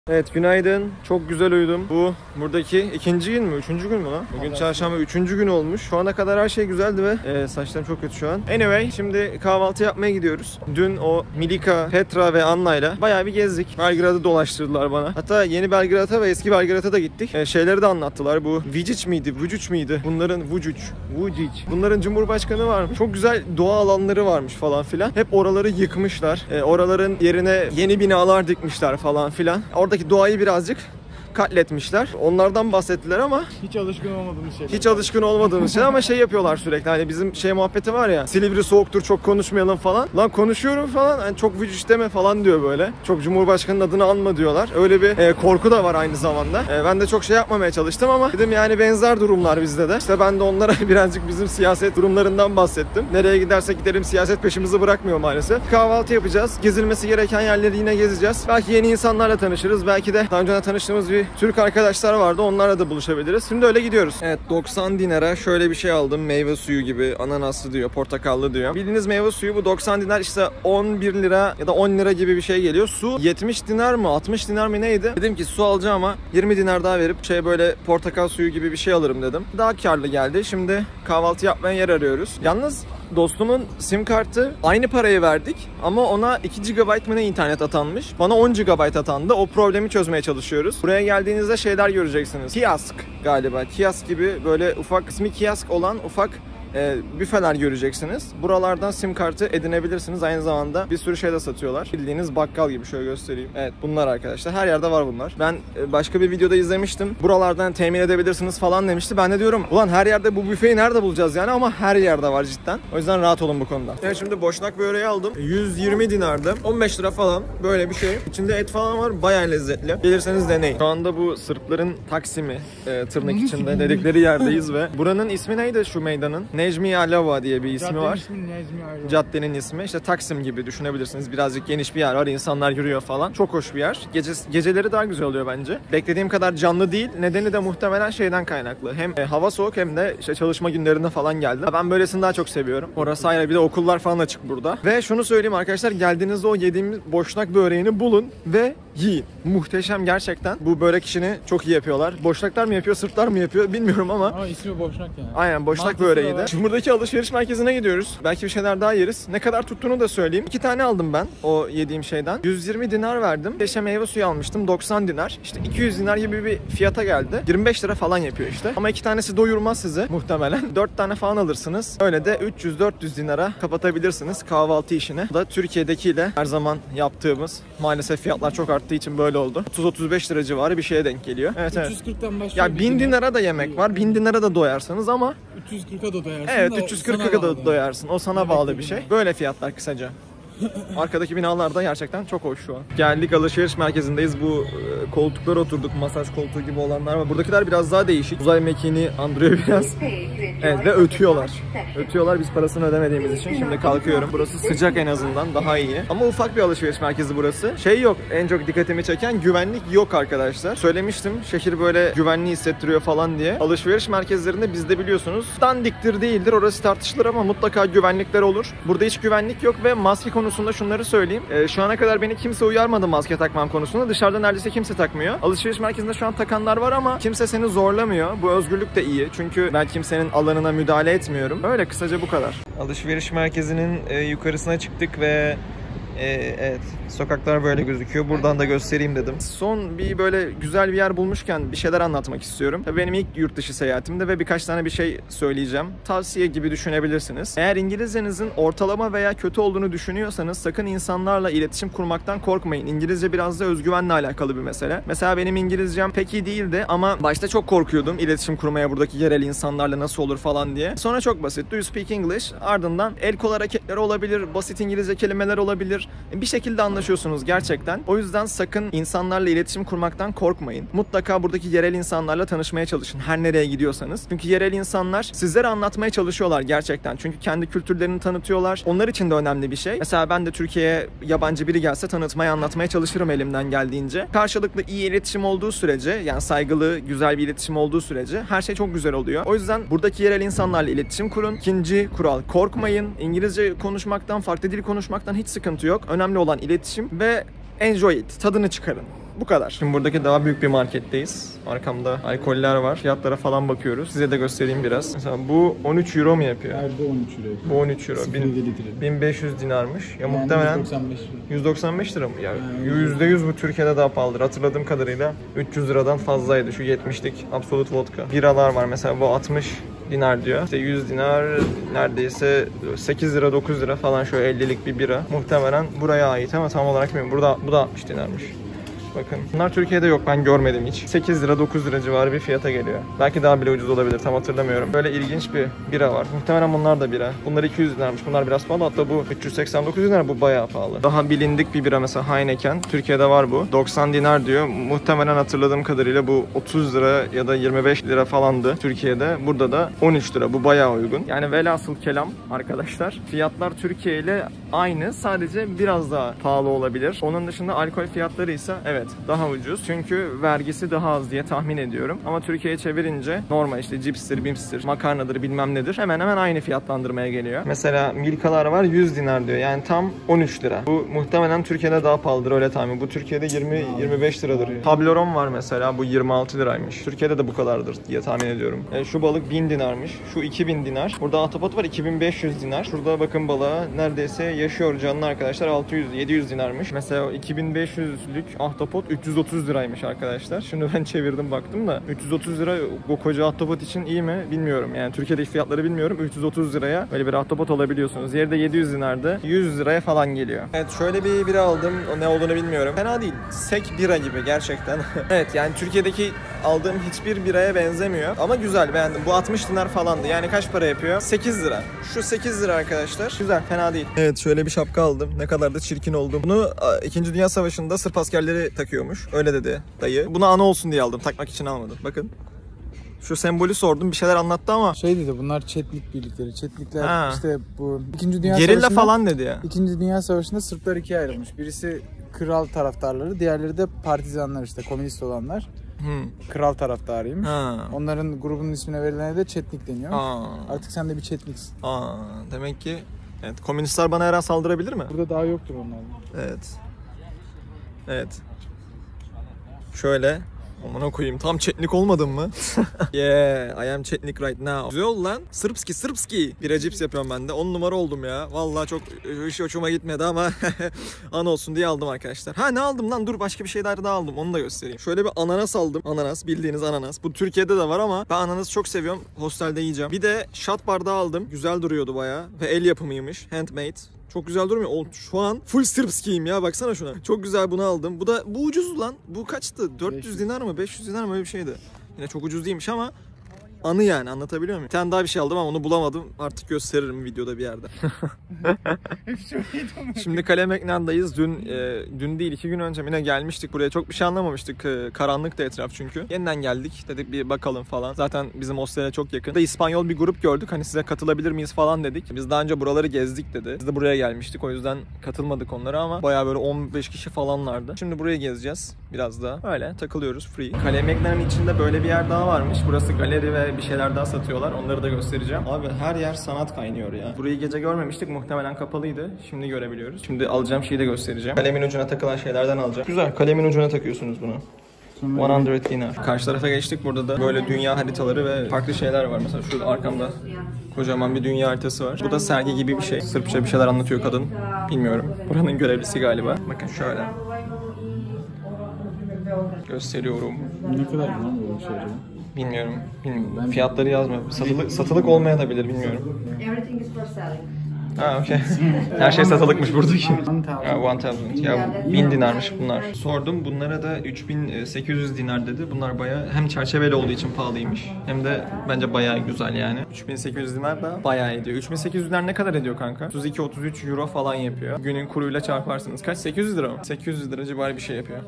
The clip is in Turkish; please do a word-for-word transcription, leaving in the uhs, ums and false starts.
Evet, günaydın. Çok güzel uyudum. Bu buradaki ikinci gün mü? Üçüncü gün mü lan? Bugün çarşamba üçüncü gün olmuş. Şu ana kadar her şey güzeldi ve e, saçlarım çok kötü şu an. Anyway, şimdi kahvaltı yapmaya gidiyoruz. Dün o Milika, Petra ve Anna'yla bayağı bir gezdik. Belgrad'ı dolaştırdılar bana. Hatta yeni Belgrad'a ve eski Belgrad'a da gittik. E, şeyleri de anlattılar. Bu Vučić miydi? Vučić miydi? Bunların Vučić. Vučić. Bunların Cumhurbaşkanı varmış. Çok güzel doğa alanları varmış falan filan. Hep oraları yıkmışlar. E, oraların yerine yeni binalar dikmişler falan filan. Oradaki doğayı birazcık katletmişler. Onlardan bahsettiler ama hiç alışkın olmadığımız şey. Hiç alışkın olmadığımız şey ama şey yapıyorlar sürekli. Hani bizim şey muhabbeti var ya. Silivri soğuktur, çok konuşmayalım falan. Lan konuşuyorum falan. Hani çok Vučić deme falan diyor böyle. Çok Cumhurbaşkanı'nın adını anma diyorlar. Öyle bir e, korku da var aynı zamanda. E, ben de çok şey yapmamaya çalıştım ama dedim yani benzer durumlar bizde de. İşte ben de onlara birazcık bizim siyaset durumlarından bahsettim. Nereye gidersek gidelim siyaset peşimizi bırakmıyor maalesef. Kahvaltı yapacağız. Gezilmesi gereken yerleri yine gezeceğiz. Belki yeni insanlarla tanışırız. Belki de daha önce tanıştığımız bir Türk arkadaşlar vardı. Onlarla da buluşabiliriz. Şimdi öyle gidiyoruz. Evet, doksan dinara şöyle bir şey aldım. Meyve suyu gibi. Ananaslı diyor, portakallı diyor. Bildiğiniz meyve suyu bu doksan dinar işte on bir lira ya da on lira gibi bir şey geliyor. Su yetmiş dinar mı altmış dinar mı neydi? Dedim ki su alacağım ama yirmi dinar daha verip şey böyle portakal suyu gibi bir şey alırım dedim. Daha karlı geldi. Şimdi kahvaltı yapmaya yer arıyoruz. Yalnız dostumun sim kartı aynı parayı verdik ama ona iki gigabayt mı ne internet atanmış. Bana on gigabayt atandı. O problemi çözmeye çalışıyoruz. Buraya geldiğinizde şeyler göreceksiniz. Kiosk galiba. Kiosk gibi böyle ufak, ismi kiosk olan ufak E, büfeler göreceksiniz. Buralardan sim kartı edinebilirsiniz. Aynı zamanda bir sürü şey de satıyorlar. Bildiğiniz bakkal gibi, şöyle göstereyim. Evet, bunlar arkadaşlar. Her yerde var bunlar. Ben e, başka bir videoda izlemiştim. Buralardan temin edebilirsiniz falan demişti. Ben de diyorum ulan her yerde bu büfeyi nerede bulacağız yani, ama her yerde var cidden. O yüzden rahat olun bu konuda. Evet, şimdi boşnak böreği aldım. yüz yirmi dinardı. on beş lira falan böyle bir şey. İçinde et falan var. Bayağı lezzetli. Gelirseniz deneyin. Şu anda bu Sırpların Taksim'i e, tırnak içinde dedikleri yerdeyiz ve buranın ismi neydi şu meydanın? Necmi Alava diye bir ismi Caddenin var. ismi Necmi Alava. Caddenin ismi. İşte Taksim gibi düşünebilirsiniz. Birazcık geniş bir yer var. İnsanlar yürüyor falan. Çok hoş bir yer. Gece, geceleri daha güzel oluyor bence. Beklediğim kadar canlı değil. Nedeni de muhtemelen şeyden kaynaklı. Hem e, hava soğuk hem de işte çalışma günlerinde falan geldi. Ben böylesini daha çok seviyorum. Orası ayrı. Bir de okullar falan açık burada. Ve şunu söyleyeyim arkadaşlar. Geldiğinizde o yediğimiz boşnak böreğini bulun ve yiyin. Muhteşem gerçekten. Bu börek işini çok iyi yapıyorlar. Boşnaklar mı yapıyor, Sırplar mı yapıyor bilmiyorum ama. Ama ismi boşnak yani. Aynen, boşnak Mantıklı böreğiydi. Şimdi buradaki alışveriş merkezine gidiyoruz. Belki bir şeyler daha yeriz. Ne kadar tuttuğunu da söyleyeyim. İki tane aldım ben o yediğim şeyden. yüz yirmi dinar verdim. Beşe meyve suyu almıştım. doksan dinar. İşte iki yüz dinar gibi bir fiyata geldi. yirmi beş lira falan yapıyor işte. Ama iki tanesi doyurmaz sizi muhtemelen. dört tane falan alırsınız. Öyle de üç yüz dört yüz dinara kapatabilirsiniz kahvaltı işini. Bu da Türkiye'dekiyle her zaman yaptığımız. Maalesef fiyatlar çok arttığı için böyle oldu. otuz otuz beş lira civarı bir şeye denk geliyor. Evet, evet. üç yüz kırktan başlıyor. Ya bin dinara da yemek var. bin dinara da doyarsınız ama üç yüz kırka da doyarsın. evet, da üç yüz kırka sana da bağlı. doyarsın. O sana Yemek bağlı bir gibi şey. yani. Böyle fiyatlar kısaca. Arkadaki binalar da gerçekten çok hoş şu an. Geldik, alışveriş merkezindeyiz. Bu e, koltuklara oturduk. Masaj koltuğu gibi olanlar var. Buradakiler biraz daha değişik. Uzay mekiğini andırıyor biraz. Evet, ve ötüyorlar. Ötüyorlar biz parasını ödemediğimiz için. Şimdi kalkıyorum. Burası sıcak, en azından daha iyi. Ama ufak bir alışveriş merkezi burası. Şey yok. En çok dikkatimi çeken güvenlik yok arkadaşlar. Söylemiştim. Şehir böyle güvenli hissettiriyor falan diye. Alışveriş merkezlerinde bizde biliyorsunuz dandiktir değildir. Orası tartışılır ama mutlaka güvenlikler olur. Burada hiç güvenlik yok ve maske konusunda şunları söyleyeyim. Ee, şu ana kadar beni kimse uyarmadı maske takmam konusunda. Dışarıda neredeyse kimse takmıyor. Alışveriş merkezinde şu an takanlar var ama kimse seni zorlamıyor. Bu özgürlük de iyi. Çünkü ben kimsenin alanına müdahale etmiyorum. Öyle, kısaca bu kadar. Alışveriş merkezinin e, yukarısına çıktık ve Ee, evet, sokaklar böyle gözüküyor. Buradan da göstereyim dedim. Son bir böyle güzel bir yer bulmuşken bir şeyler anlatmak istiyorum. Tabii benim ilk yurt dışı seyahatimde ve birkaç tane bir şey söyleyeceğim. Tavsiye gibi düşünebilirsiniz. Eğer İngilizcenizin ortalama veya kötü olduğunu düşünüyorsanız sakın insanlarla iletişim kurmaktan korkmayın. İngilizce biraz da özgüvenle alakalı bir mesele. Mesela benim İngilizcem pek iyi değildi ama başta çok korkuyordum iletişim kurmaya buradaki yerel insanlarla nasıl olur falan diye. Sonra çok basit. Do you speak English? Ardından el kol hareketleri olabilir, basit İngilizce kelimeler olabilir. Bir şekilde anlaşıyorsunuz gerçekten. O yüzden sakın insanlarla iletişim kurmaktan korkmayın. Mutlaka buradaki yerel insanlarla tanışmaya çalışın her nereye gidiyorsanız. Çünkü yerel insanlar sizlere anlatmaya çalışıyorlar gerçekten. Çünkü kendi kültürlerini tanıtıyorlar. Onlar için de önemli bir şey. Mesela ben de Türkiye'ye yabancı biri gelse tanıtmaya, anlatmaya çalışırım elimden geldiğince. Karşılıklı iyi iletişim olduğu sürece, yani saygılı, güzel bir iletişim olduğu sürece her şey çok güzel oluyor. O yüzden buradaki yerel insanlarla iletişim kurun. İkinci kural, korkmayın. İngilizce konuşmaktan, farklı dil konuşmaktan hiç sıkıntı yok. Önemli olan iletişim ve enjoy it. Tadını çıkarın. Bu kadar. Şimdi buradaki daha büyük bir marketteyiz. Arkamda alkoller var. Fiyatlara falan bakıyoruz. Size de göstereyim biraz. Mesela bu on üç euro mu yapıyor? Her bu on üç euro. Bu on üç euro. bin beş yüz dinarmış. Ya yani muhtemelen yüz doksan beş lira. yüz doksan beş lira mı? Ya yani yüzde yüz bu Türkiye'de daha pahalıdır. Hatırladığım kadarıyla üç yüz liradan fazlaydı şu yetmişlik Absolut Vodka. Biralar var mesela, bu altmış dinar diyor. İşte yüz dinar neredeyse sekiz lira dokuz lira falan, şöyle ellilik bir bira. Muhtemelen buraya ait ama tam olarak bilmiyorum. Burada bu da altmış dinarmış. Bakın. Bunlar Türkiye'de yok, ben görmedim hiç. sekiz lira dokuz lira civarı bir fiyata geliyor. Belki daha bile ucuz olabilir, tam hatırlamıyorum. Böyle ilginç bir bira var. Muhtemelen bunlar da bira. Bunlar iki yüz dinarmış. Bunlar biraz pahalı. Hatta bu üç yüz seksen dokuz dinar, bu bayağı pahalı. Daha bilindik bir bira mesela Heineken. Türkiye'de var bu. doksan dinar diyor. Muhtemelen hatırladığım kadarıyla bu otuz lira ya da yirmi beş lira falandı Türkiye'de. Burada da on üç lira. Bu bayağı uygun. Yani velhasıl kelam arkadaşlar, fiyatlar Türkiye ile aynı. Sadece biraz daha pahalı olabilir. Onun dışında alkol fiyatları ise evet daha ucuz. Çünkü vergisi daha az diye tahmin ediyorum. Ama Türkiye'ye çevirince normal işte cipstir, bimstir, makarnadır, bilmem nedir, hemen hemen aynı fiyatlandırmaya geliyor. Mesela Milkalar var, yüz dinar diyor. Yani tam on üç lira. Bu muhtemelen Türkiye'de daha pahalıdır, öyle tahmin. Bu Türkiye'de yirmi yirmi beş liradır. Toblerone var mesela, bu yirmi altı liraymış. Türkiye'de de bu kadardır diye tahmin ediyorum. E, şu balık bin dinarmış. Şu iki bin dinar. Burada ahtapot var, iki bin beş yüz dinar. Şurada bakın balığa neredeyse yaşıyor canlı arkadaşlar, altı yüz yedi yüz dinarmış. Mesela o iki bin beş yüzlük ahtapot üç yüz otuz liraymış arkadaşlar. Şimdi ben çevirdim baktım da üç yüz otuz lira o koca ahtapot için iyi mi bilmiyorum. Yani Türkiye'deki fiyatları bilmiyorum. üç yüz otuz liraya böyle bir ahtapot alabiliyorsunuz. Yeri de yedi yüz dinardı. yüz liraya falan geliyor. Evet, şöyle bir bira aldım. O ne olduğunu bilmiyorum. Fena değil. Sek bira gibi gerçekten. Evet, yani Türkiye'deki aldığım hiçbir biraya benzemiyor. Ama güzel, beğendim. Bu altmış dinar falandı. Yani kaç para yapıyor? sekiz lira. Şu sekiz lira arkadaşlar. Güzel, fena değil. Evet, şöyle bir şapka aldım. Ne kadar da çirkin oldum. Bunu İkinci Dünya Savaşı'nda Sırp askerleri takıyormuş. Öyle dedi dayı. Buna anı olsun diye aldım. Takmak için almadım. Bakın. Şu sembolü sordum. Bir şeyler anlattı ama. Şey dedi, bunlar Çetnik birlikleri. Çetnikler ha. işte bu İkinci Dünya Gerilla Savaşı'nda falan dedi ya. İkinci Dünya Savaşı'nda Sırplar ikiye ayrılmış. Birisi kral taraftarları, diğerleri de partizanlar, işte komünist olanlar. Hmm. Kral taraftarıymış. Ha. Onların grubunun ismine verilene de Çetnik deniyor. Aa. Artık sen de bir Çetniksin. Aa, demek ki evet, komünistler bana her an saldırabilir mi? Burada daha yoktur onlardan. Evet. Evet. Şöyle. Aman koyayım, tam Çetnik olmadım mı? Yeah, I am Çetnik right now. Güzel oldu lan. Sırpski, Sırpski. Bira cips yapıyorum ben de. on numara oldum ya. Vallahi çok hiç hoşuma gitmedi ama an olsun diye aldım arkadaşlar. Ha, ne aldım lan? Dur, başka bir şey daha aldım. Onu da göstereyim. Şöyle bir ananas aldım. Ananas, bildiğiniz ananas. Bu Türkiye'de de var ama ben ananası çok seviyorum. Hostelde yiyeceğim. Bir de shot bardağı aldım. Güzel duruyordu bayağı. Ve el yapımıymış. Handmade. Çok güzel durmuyor. Şu an full Sırpskiyim ya, baksana şuna. Çok güzel, bunu aldım. Bu da bu ucuz lan. Bu kaçtı? dört yüz dinar mı? beş yüz dinar mı? Öyle bir şeydi. Yine çok ucuz değilmiş ama anı yani, anlatabiliyor muyum? Bir tane daha bir şey aldım ama onu bulamadım. Artık gösteririm videoda bir yerde. Şimdi Kale Meknan'dayız. Dün e, dün değil iki gün önce yine gelmiştik buraya. Çok bir şey anlamamıştık. E, karanlıktı etraf çünkü. Yeniden geldik. Dedik bir bakalım falan. Zaten bizim hostele çok yakın. Da İspanyol bir grup gördük. Hani size katılabilir miyiz falan dedik. Biz daha önce buraları gezdik dedi. Biz de buraya gelmiştik. O yüzden katılmadık onlara ama bayağı böyle on beş kişi falanlardı. Şimdi buraya gezeceğiz biraz daha. Öyle takılıyoruz free. Kale Meknan'ın içinde böyle bir yer daha varmış. Burası galeri ve bir şeyler daha satıyorlar. Onları da göstereceğim. Abi her yer sanat kaynıyor ya. Burayı gece görmemiştik. Muhtemelen kapalıydı. Şimdi görebiliyoruz. Şimdi alacağım şeyi de göstereceğim. Kalemin ucuna takılan şeylerden alacağım. Güzel. Kalemin ucuna takıyorsunuz bunu. yüz dinar. Karşı tarafa geçtik. Burada da böyle dünya haritaları ve farklı şeyler var. Mesela şurada arkamda kocaman bir dünya haritası var. Bu da sergi gibi bir şey. Sırpça bir şeyler anlatıyor kadın. Bilmiyorum. Buranın görevlisi galiba. Bakın şöyle. Gösteriyorum. Ne kadar lan bu şey? Bilmiyorum. Bilmiyorum. Ben fiyatları yazmıyor. Satılık, satılık olmayabilir, bilmiyorum. Ha, okey. Her şey satılıkmış buradaki. Ya, bin. Ya bin dinarmış bunlar. Sordum, bunlara da üç bin sekiz yüz dinar dedi. Bunlar bayağı hem çerçeveli olduğu için pahalıymış. Hem de bence bayağı güzel yani. üç bin sekiz yüz dinar da bayağı ediyor. üç bin sekiz yüz dinar ne kadar ediyor kanka? otuz iki otuz üç euro falan yapıyor. Günün kuruyla çarparsınız. Kaç? sekiz yüz lira mı? sekiz yüz lira civarı bir şey yapıyor.